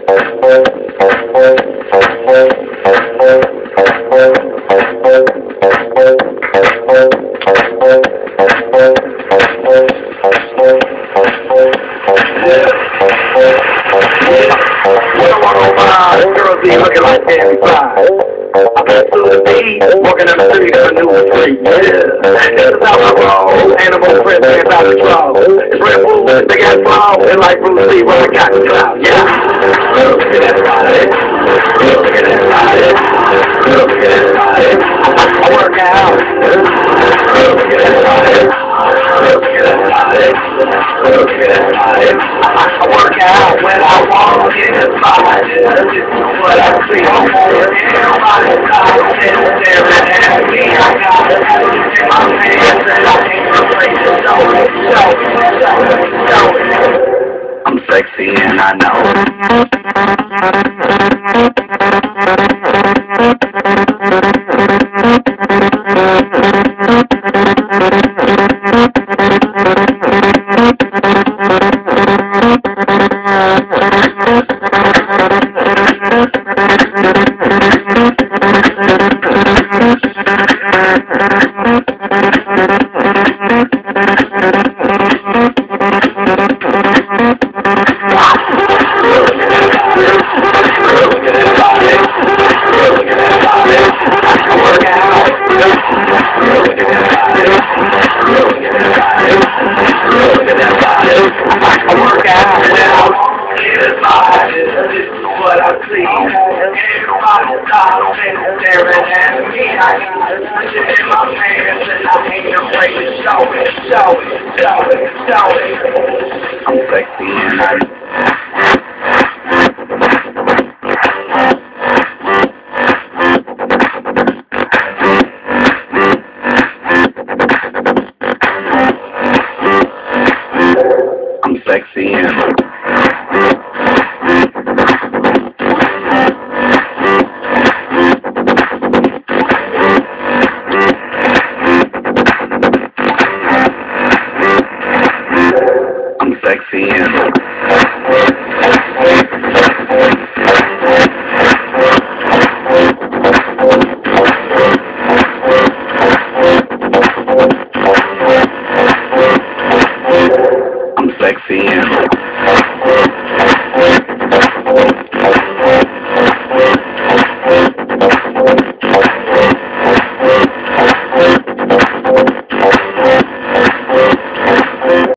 Girls be looking like Danny Clyde. I been to the beat, walking down the street in a new street. Yeah, this is how I roll. Animal print, man, out the control. It's Red Bull, they got flow, and like Bruce Lee, when I got the clout. Yeah, look at that body. Look at that body. Look at that body. I work out. Look at that body. Look at that body. Look at that body. I work out when I walk in the body. This is what I see. Everybody's staring at me. I got it in my hands and I can't replace it. Show it. I'm sexy and I what I see. Everybody's staring at me. I got it in my hands and I ain't afraid to show it, show it, show it, show it. I'm sexy and I sexy and sexy and I'm sexy and